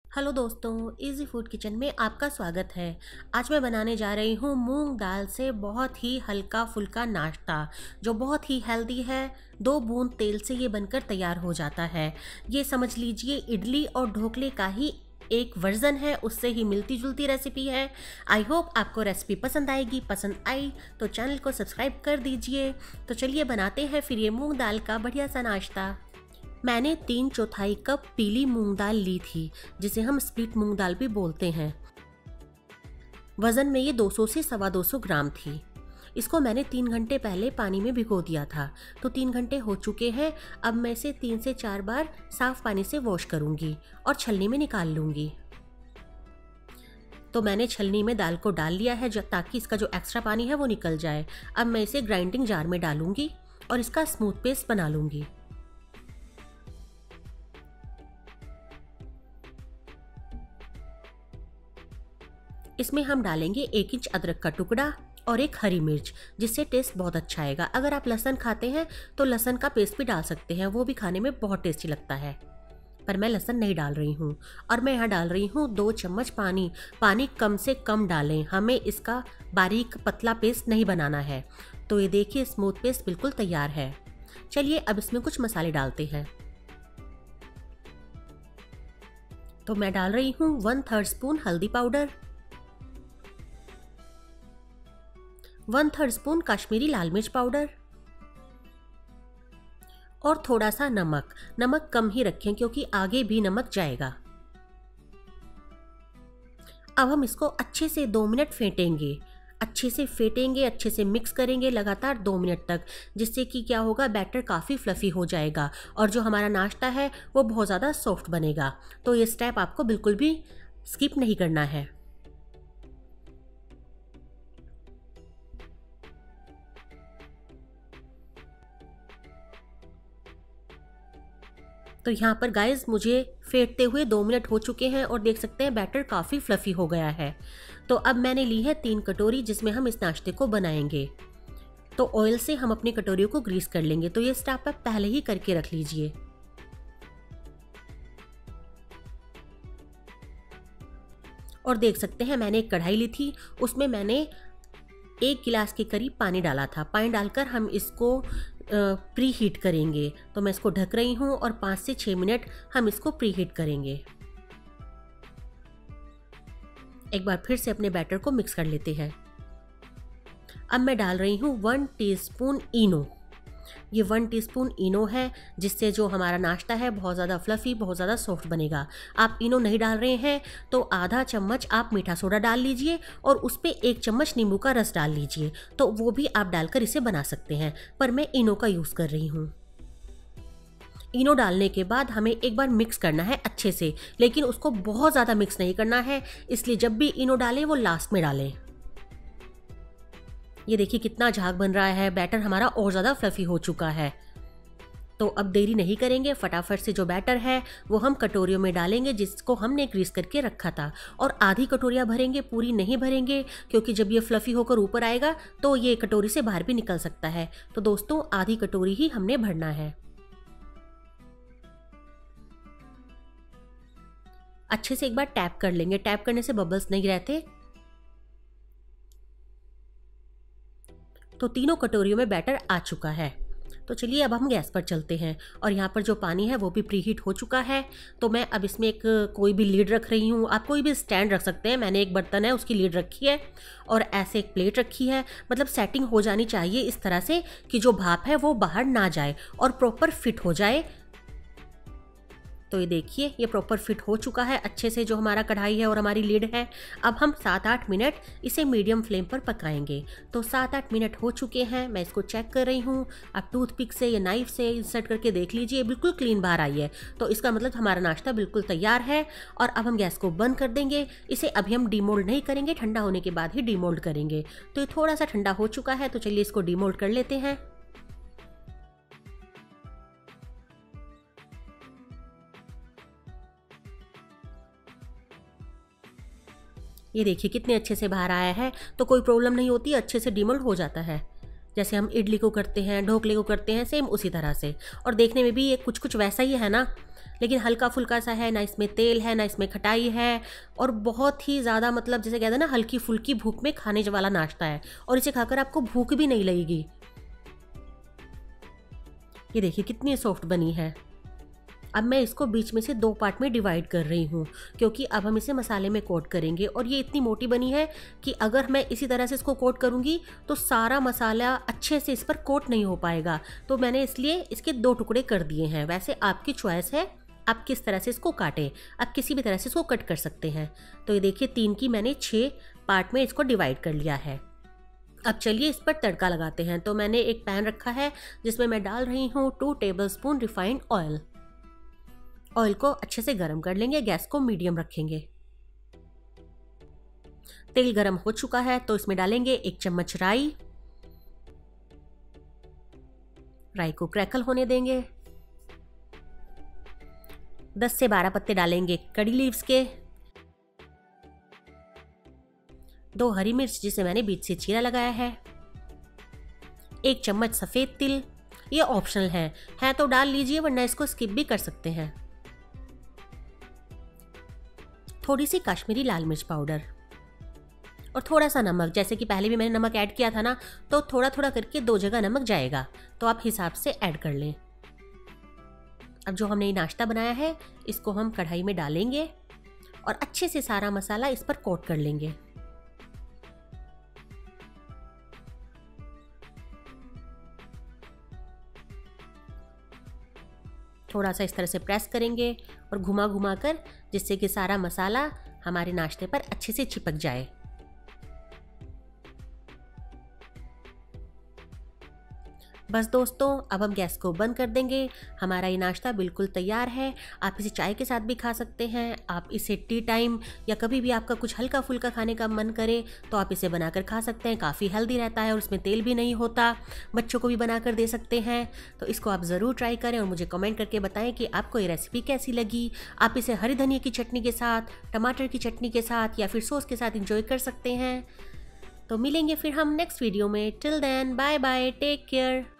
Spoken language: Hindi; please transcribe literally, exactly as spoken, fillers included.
हेलो दोस्तों, इजी फूड किचन में आपका स्वागत है। आज मैं बनाने जा रही हूँ मूंग दाल से बहुत ही हल्का फुल्का नाश्ता जो बहुत ही हेल्दी है। दो बूंद तेल से ये बनकर तैयार हो जाता है। ये समझ लीजिए इडली और ढोकले का ही एक वर्जन है, उससे ही मिलती जुलती रेसिपी है। आई होप आपको रेसिपी पसंद आएगी। पसंद आई तो चैनल को सब्सक्राइब कर दीजिए। तो चलिए बनाते हैं फिर ये मूंग दाल का बढ़िया सा नाश्ता। मैंने तीन चौथाई कप पीली मूंग दाल ली थी, जिसे हम स्प्लिट मूंग दाल भी बोलते हैं। वज़न में ये दो सौ से सवा दो सौ ग्राम थी। इसको मैंने तीन घंटे पहले पानी में भिगो दिया था। तो तीन घंटे हो चुके हैं। अब मैं इसे तीन से चार बार साफ पानी से वॉश करूंगी और छलनी में निकाल लूंगी। तो मैंने छलनी में दाल को डाल लिया है ताकि इसका जो एक्स्ट्रा पानी है वो निकल जाए। अब मैं इसे ग्राइंडिंग जार में डालूंगी और इसका स्मूथ पेस्ट बना लूंगी। इसमें हम डालेंगे एक इंच अदरक का टुकड़ा और एक हरी मिर्च, जिससे टेस्ट बहुत अच्छा आएगा। अगर आप लहसुन खाते हैं तो लहसुन का पेस्ट भी डाल सकते हैं, वो भी खाने में बहुत टेस्टी लगता है। पर मैं लहसुन नहीं डाल रही हूँ। और मैं यहाँ डाल रही हूँ दो चम्मच पानी। पानी कम से कम डालें, हमें इसका बारीक पतला पेस्ट नहीं बनाना है। तो ये देखिए स्मूथ पेस्ट बिल्कुल तैयार है। चलिए अब इसमें कुछ मसाले डालते हैं। तो मैं डाल रही हूँ वन थर्ड स्पून हल्दी powder, one third spoon Kashmiri लाल मिर्च पाउडर और थोड़ा सा नमक। नमक कम ही रखें क्योंकि आगे भी नमक जाएगा। अब हम इसको अच्छे से दो मिनट फेंटेंगे। अच्छे से फेंटेंगे, अच्छे से मिक्स करेंगे लगातार दो मिनट तक, जिससे कि क्या होगा, बैटर काफ़ी फ्लफ़ी हो जाएगा और जो हमारा नाश्ता है वो बहुत ज़्यादा सॉफ्ट बनेगा। तो ये स्टेप आपको बिल्कुल भी स्किप नहीं करना है। तो यहाँ पर गाइस मुझे फेंटते हुए दो मिनट हो चुके हैं और देख सकते हैं बैटर काफ़ी फ्लफ़ी हो गया है। तो अब मैंने ली है तीन कटोरी जिसमें हम इस नाश्ते को बनाएंगे। तो ऑयल से हम अपनी कटोरियों को ग्रीस कर लेंगे। तो ये स्टेप आप पहले ही करके रख लीजिए। और देख सकते हैं मैंने एक कढ़ाई ली थी, उसमें मैंने एक गिलास के करीब पानी डाला था। पानी डालकर हम इसको प्री हीट करेंगे। तो मैं इसको ढक रही हूँ और पाँच से छः मिनट हम इसको प्री हीट करेंगे। एक बार फिर से अपने बैटर को मिक्स कर लेते हैं। अब मैं डाल रही हूँ वन टीस्पून इनो। ये वन टीस्पून इनो है, जिससे जो हमारा नाश्ता है बहुत ज़्यादा फ्लफ़ी, बहुत ज़्यादा सॉफ्ट बनेगा। आप इनो नहीं डाल रहे हैं तो आधा चम्मच आप मीठा सोडा डाल लीजिए और उस पर एक चम्मच नींबू का रस डाल लीजिए। तो वो भी आप डालकर इसे बना सकते हैं, पर मैं इनो का यूज़ कर रही हूँ। इनो डालने के बाद हमें एक बार मिक्स करना है अच्छे से, लेकिन उसको बहुत ज़्यादा मिक्स नहीं करना है, इसलिए जब भी इनो डालें वो लास्ट में डालें। ये देखिए कितना झाग बन रहा है, बैटर हमारा और ज़्यादा फ्लफ़ी हो चुका है। तो अब देरी नहीं करेंगे, फटाफट से जो बैटर है वो हम कटोरियों में डालेंगे जिसको हमने ग्रीस करके रखा था। और आधी कटोरियाँ भरेंगे, पूरी नहीं भरेंगे, क्योंकि जब ये फ्लफ़ी होकर ऊपर आएगा तो ये कटोरी से बाहर भी निकल सकता है। तो दोस्तों आधी कटोरी ही हमने भरना है। अच्छे से एक बार टैप कर लेंगे, टैप करने से बबल्स नहीं रहते। तो तीनों कटोरियों में बैटर आ चुका है। तो चलिए अब हम गैस पर चलते हैं। और यहाँ पर जो पानी है वो भी प्री हीट हो चुका है। तो मैं अब इसमें एक कोई भी लीड रख रही हूँ। आप कोई भी स्टैंड रख सकते हैं। मैंने एक बर्तन है उसकी लीड रखी है और ऐसे एक प्लेट रखी है। मतलब सेटिंग हो जानी चाहिए इस तरह से कि जो भाप है वो बाहर ना जाए और प्रॉपर फिट हो जाए। तो ये देखिए ये प्रॉपर फिट हो चुका है अच्छे से, जो हमारा कढ़ाई है और हमारी लीड है। अब हम सात आठ मिनट इसे मीडियम फ्लेम पर पकाएंगे। तो सात आठ मिनट हो चुके हैं, मैं इसको चेक कर रही हूँ। आप टूथपिक से या नाइफ से इंसर्ट करके देख लीजिए, बिल्कुल क्लीन बाहर आई है। तो इसका मतलब हमारा नाश्ता बिल्कुल तैयार है। और अब हम गैस को बंद कर देंगे। इसे अभी हम डीमोल्ड नहीं करेंगे, ठंडा होने के बाद ही डीमोल्ड करेंगे। तो ये थोड़ा सा ठंडा हो चुका है, तो चलिए इसको डीमोल्ड कर लेते हैं। ये देखिए कितने अच्छे से बाहर आया है। तो कोई प्रॉब्लम नहीं होती, अच्छे से डीमोल्ड हो जाता है। जैसे हम इडली को करते हैं, ढोकले को करते हैं, सेम उसी तरह से। और देखने में भी ये कुछ कुछ वैसा ही है ना, लेकिन हल्का फुल्का सा है, ना इसमें तेल है ना इसमें खटाई है, और बहुत ही ज़्यादा मतलब जैसे कहते हैं ना हल्की फुल्की भूख में खाने वाला नाश्ता है, और इसे खाकर आपको भूख भी नहीं लगेगी। ये देखिए कितनी सॉफ्ट बनी है। अब मैं इसको बीच में से दो पार्ट में डिवाइड कर रही हूँ, क्योंकि अब हम इसे मसाले में कोट करेंगे। और ये इतनी मोटी बनी है कि अगर मैं इसी तरह से इसको कोट करूँगी तो सारा मसाला अच्छे से इस पर कोट नहीं हो पाएगा, तो मैंने इसलिए इसके दो टुकड़े कर दिए हैं। वैसे आपकी चॉइस है, आप किस तरह से इसको काटें, आप किसी भी तरह से इसको कट कर सकते हैं। तो ये देखिए तीन की मैंने छः पार्ट में इसको डिवाइड कर लिया है। अब चलिए इस पर तड़का लगाते हैं। तो मैंने एक पैन रखा है जिसमें मैं डाल रही हूँ two tablespoon refined oil. Oil को अच्छे से गर्म कर लेंगे, गैस को मीडियम रखेंगे। तेल गर्म हो चुका है तो इसमें डालेंगे एक चम्मच राई। राई को क्रैकल होने देंगे। दस से बारह पत्ते डालेंगे कड़ी लीव्स के। दो हरी मिर्च जिसे मैंने बीच से चीरा लगाया है। एक चम्मच सफ़ेद तिल, ये ऑप्शनल है, है तो डाल लीजिए वरना इसको स्किप भी कर सकते हैं। थोड़ी सी कश्मीरी लाल मिर्च पाउडर और थोड़ा सा नमक। जैसे कि पहले भी मैंने नमक ऐड किया था ना, तो थोड़ा थोड़ा करके दो जगह नमक जाएगा, तो आप हिसाब से ऐड कर लें। अब जो हमने ये नाश्ता बनाया है इसको हम कढ़ाई में डालेंगे और अच्छे से सारा मसाला इस पर कोट कर लेंगे। थोड़ा सा इस तरह से प्रेस करेंगे और घुमा घुमा कर, जिससे कि सारा मसाला हमारे नाश्ते पर अच्छे से चिपक जाए। बस दोस्तों, अब हम गैस को बंद कर देंगे। हमारा ये नाश्ता बिल्कुल तैयार है। आप इसे चाय के साथ भी खा सकते हैं, आप इसे टी टाइम या कभी भी आपका कुछ हल्का फुल्का खाने का मन करे तो आप इसे बनाकर खा सकते हैं। काफ़ी हेल्दी रहता है और उसमें तेल भी नहीं होता। बच्चों को भी बनाकर दे सकते हैं। तो इसको आप ज़रूर ट्राई करें और मुझे कमेंट करके बताएं कि आपको ये रेसिपी कैसी लगी। आप इसे हरी धनिया की चटनी के साथ, टमाटर की चटनी के साथ या फिर सॉस के साथ इंजॉय कर सकते हैं। तो मिलेंगे फिर हम नेक्स्ट वीडियो में। Till then bye bye, take care.